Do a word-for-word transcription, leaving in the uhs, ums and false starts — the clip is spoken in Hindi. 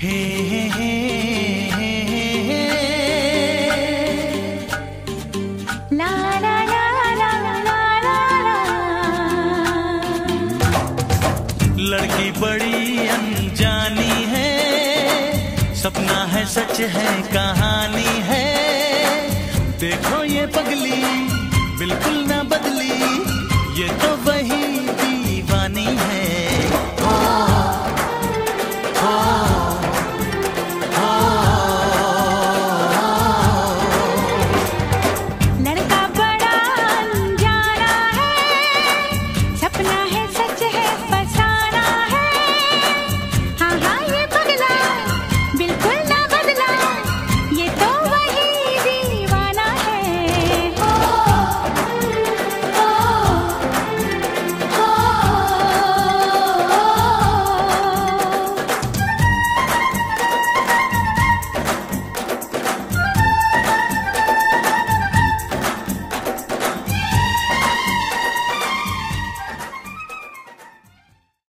हे हे हे हे ला ला ला ला ला ला। लड़की बड़ी अनजानी है, सपना है सच है कहानी है, देखो ये पगली